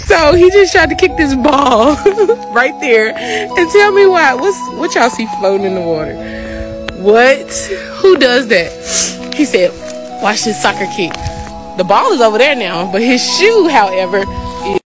So he just tried to kick this ball right there. And tell me why. What y'all see floating in the water? What? Who does that? He said, watch this soccer kick. The ball is over there now, but his shoe, however,